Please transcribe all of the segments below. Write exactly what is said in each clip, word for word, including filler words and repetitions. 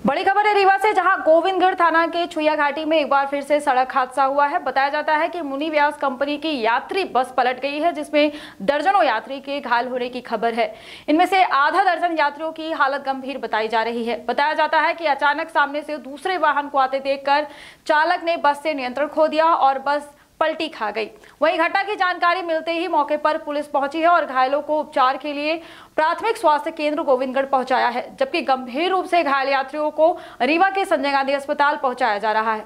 बड़ी खबर है रीवा से, जहां गोविंदगढ़ थाना के छुइया घाटी में एक बार फिर से सड़क हादसा हुआ है। बताया जाता है कि मुनि व्यास कंपनी की यात्री बस पलट गई है, जिसमें दर्जनों यात्री के घायल होने की खबर है। इनमें से आधा दर्जन यात्रियों की हालत गंभीर बताई जा रही है। बताया जाता है कि अचानक सामने से दूसरे वाहन को आते देखकर चालक ने बस से नियंत्रण खो दिया और बस पलटी खा गई। वहीं घटना की जानकारी मिलते ही मौके पर पुलिस पहुंची है और घायलों को उपचार के लिए प्राथमिक स्वास्थ्य केंद्र गोविंदगढ़ पहुंचाया है, जबकि गंभीर रूप से घायल यात्रियों को रीवा के संजय गांधी अस्पताल पहुंचाया जा रहा है।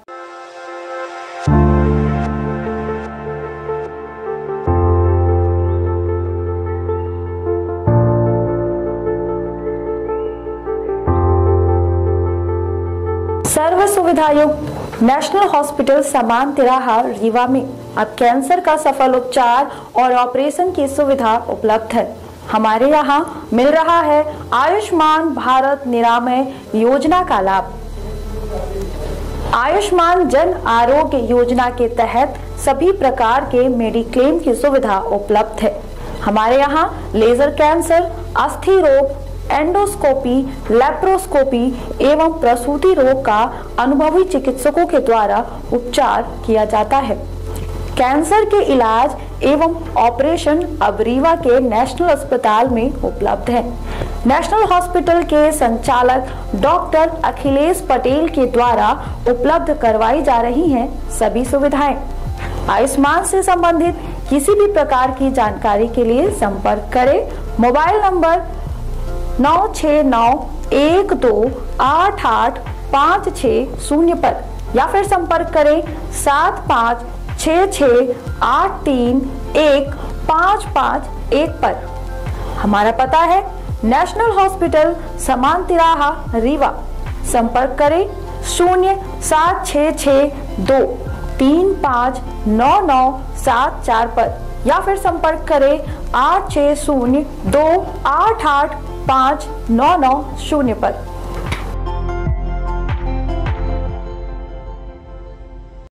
सर्व सुविधायुक्त नेशनल हॉस्पिटल समान तिराहा रीवा में अब कैंसर का सफल उपचार और ऑपरेशन की सुविधा उपलब्ध है। हमारे यहाँ मिल रहा है आयुष्मान भारत निरामय योजना का लाभ। आयुष्मान जन आरोग्य योजना के तहत सभी प्रकार के मेडिक्लेम की सुविधा उपलब्ध है। हमारे यहाँ लेजर कैंसर, अस्थि रोग, एंडोस्कोपी, लेप्रोस्कोपी एवं प्रसूति रोग का अनुभवी चिकित्सकों के द्वारा उपचार किया जाता है। कैंसर के इलाज एवं ऑपरेशन अब रीवा के नेशनल अस्पताल में उपलब्ध है। नेशनल हॉस्पिटल के संचालक डॉक्टर अखिलेश पटेल के द्वारा उपलब्ध करवाई जा रही हैं सभी सुविधाएं। आयुष्मान से संबंधित किसी भी प्रकार की जानकारी के लिए संपर्क करें मोबाइल नंबर नौ छः नौ एक दो आठ आठ पाँच छः शून्य पर, या फिर संपर्क करें सात पाँच छः छः आठ तीन एक पाँच पाँच एक पर। हमारा पता है नेशनल हॉस्पिटल समान तिराहा रीवा। संपर्क करें शून्य सात छः छः दो तीन पाँच नौ नौ सात चार पर, या फिर संपर्क करें आठ छः शून्य दो आठ आठ पाँच नौ नौ शून्य पर।